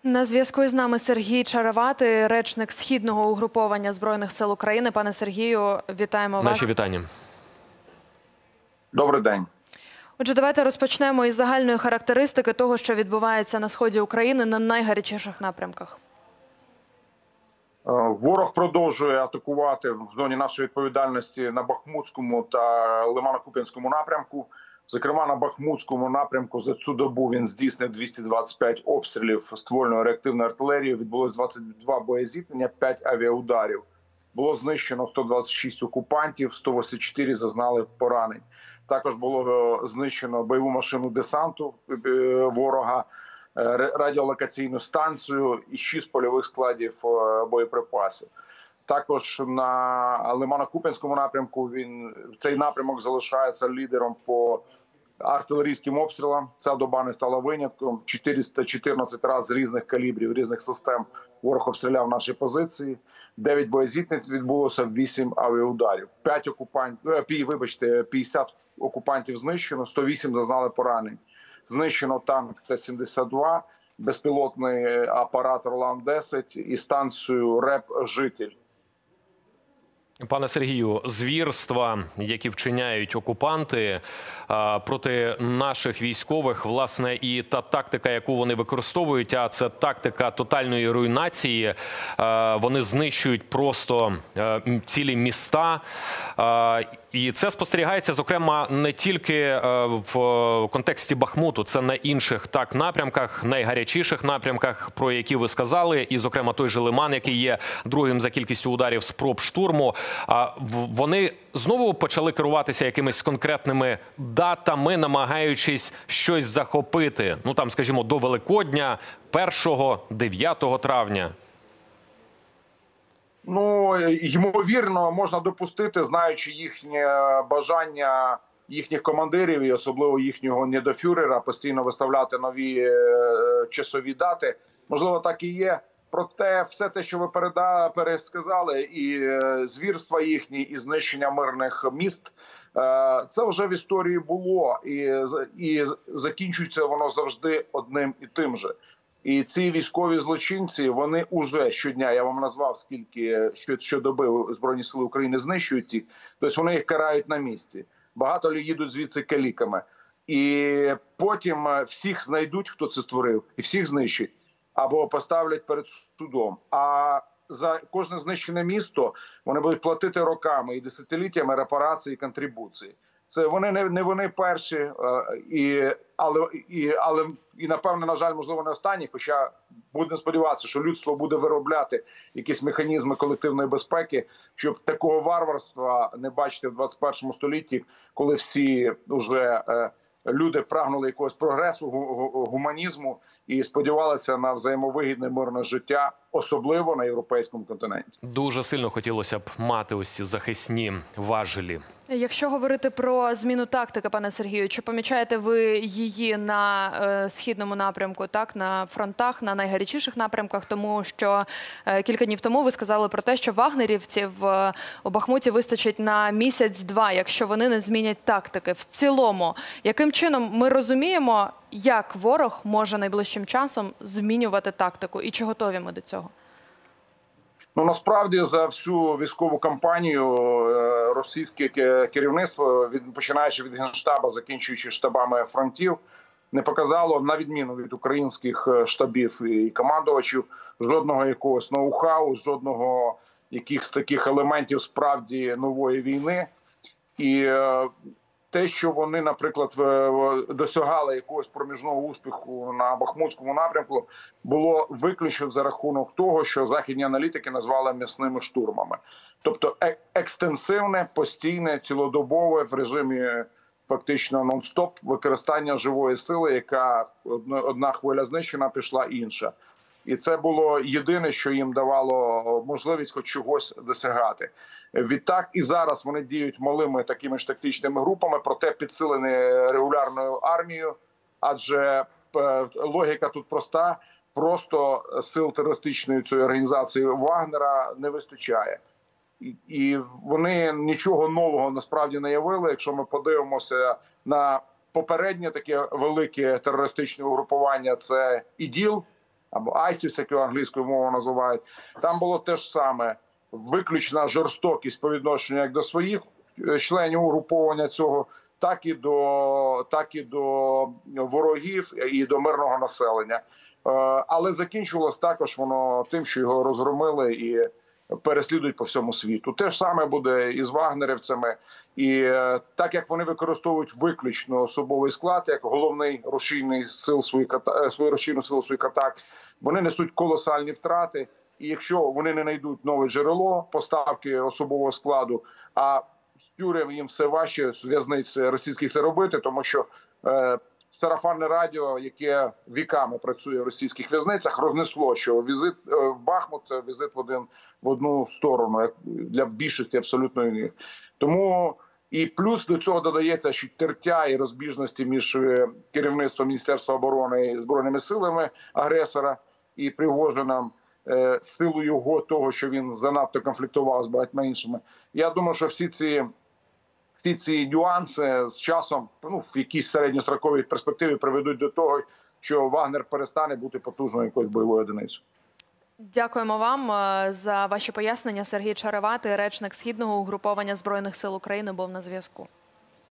На зв'язку з нами Сергій Чаравати, речник Східного угруповання Збройних сил України. Пане Сергію, вітаємо вас. Наші вітання. Добрий день. Отже, давайте розпочнемо із загальної характеристики того, що відбувається на сході України на найгарячіших напрямках. Ворог продовжує атакувати в зоні нашої відповідальності на Бахмутському та Лимано-Куп'янському напрямку. Зокрема, на Бахмутському напрямку за цю добу він здійснив 225 обстрілів ствольною реактивною артилерією. Відбулось 22 боєзіткнення, 5 авіаударів. Було знищено 126 окупантів, 184 зазнали поранень. Також було знищено бойову машину десанту ворога, радіолокаційну станцію і 6 польових складів боєприпасів. Також на Лимано-Куп'янському напрямку цей напрямок залишається лідером по артилерійським обстрілам. Ця доба не стала винятком. 414 разів з різних калібрів, різних систем ворог обстріляв наші позиції. 9 боєзіткнень відбулося, 8 авіаударів. 50 окупантів знищено, 108 зазнали поранень. Знищено танк Т-72, безпілотний апарат Орлан-10 і станцію РЕП «Житель». Пане Сергію, звірства, які вчиняють окупанти проти наших військових, власне, і та тактика, яку вони використовують, а це тактика тотальної руйнації. Вони знищують просто цілі міста. І це спостерігається, зокрема, не тільки в контексті Бахмуту, це на інших напрямках, найгарячіших напрямках, про які ви сказали, і, зокрема, той же Лиман, який є другим за кількістю ударів спроб штурму. Вони знову почали керуватися якимись конкретними датами, намагаючись щось захопити, ну там, скажімо, до Великодня, 1-9 травня. Ну, ймовірно, можна допустити, знаючи їхнє бажання їхніх командирів і особливо їхнього недофюрера постійно виставляти нові часові дати. Можливо, так і є. Проте все те, що ви пересказали, і звірства їхні, і знищення мирних міст, це вже в історії було. І закінчується воно завжди одним і тим же. І ці військові злочинці, вони уже щодня, я вам назвав, скільки щодоби Збройні Сили України знищують їх, тобто вони їх карають на місці. Багато їдуть звідси каліками. І потім всіх знайдуть, хто це створив, і всіх знищать. Або поставлять перед судом. А за кожне знищене місто вони будуть платити роками і десятиліттями репарації і контрибуції. Це не вони перші, але напевно, на жаль, можливо, не останні, хоча будемо сподіватися, що людство буде виробляти якісь механізми колективної безпеки, щоб такого варварства не бачити в 21 столітті, коли всі вже люди прагнули якогось прогресу, гуманізму і сподівалися на взаємовигідне мирне життя, особливо на європейському континенті. Дуже сильно хотілося б мати ось ці захисні важелі. Якщо говорити про зміну тактики, пане Сергію, чи помічаєте ви її на східному напрямку, так, на фронтах, на найгарячіших напрямках? Тому що кілька днів тому ви сказали про те, що вагнерівців у Бахмуті вистачить на місяць-два, якщо вони не змінять тактики. В цілому, яким чином ми розуміємо, як ворог може найближчим часом змінювати тактику і чи готові ми до цього? Ну, насправді, за всю військову кампанію російське керівництво, починаючи від Генштабу, закінчуючи штабами фронтів, не показало, на відміну від українських штабів і командувачів, жодного якогось ноу-хау, жодного якихось таких елементів справді нової війни. І те, що вони, наприклад, досягали якогось проміжного успіху на Бахмутському напрямку, було виключно за рахунок того, що західні аналітики назвали м'ясними штурмами. Тобто екстенсивне, постійне, цілодобове в режимі фактично нон-стоп використання живої сили, яка одна хвиля знищена, пішла інша. І це було єдине, що їм давало можливість хоч чогось досягати. Відтак і зараз вони діють малими такими ж тактичними групами, проте підсилені регулярною армією, адже логіка тут проста, просто сил терористичної цієї організації Вагнера не вистачає. І вони нічого нового насправді не явили, якщо ми подивимося на попереднє таке велике терористичне угрупування – це ІДІЛ, або ISIS, як його англійською мовою називають. Там було те ж саме, виключна жорстокість по відношенню як до своїх членів угруповання цього, так і до ворогів і до мирного населення. Але закінчувалось також воно тим, що його розгромили і переслідують по всьому світу. Те ж саме буде і з вагнерівцями. І так як вони використовують виключно особовий склад, як головний рушійний сил свою рушійну силу своїх атак, вони несуть колосальні втрати. І якщо вони не знайдуть нове джерело поставки особового складу, а з тюрем їм все важче з в'язниць російських це робити, тому що сарафанне радіо, яке віками працює в російських в'язницях, рознесло, що візит в Бахмут – це візит в одну сторону, як для більшості абсолютно ні. Тому і плюс до цього додається ще тертя і розбіжності між керівництвом Міністерства оборони і Збройними силами агресора і Пригожином, силу його того, що він занадто конфліктував з багатьма іншими. Я думаю, що всі ці нюанси з часом, в якійсь середньостроковій перспективі приведуть до того, що Вагнер перестане бути потужною якоюсь бойовою одиницею. Дякуємо вам за ваші пояснення. Сергій Чариватий, речник Східного угруповання Збройних сил України, був на зв'язку.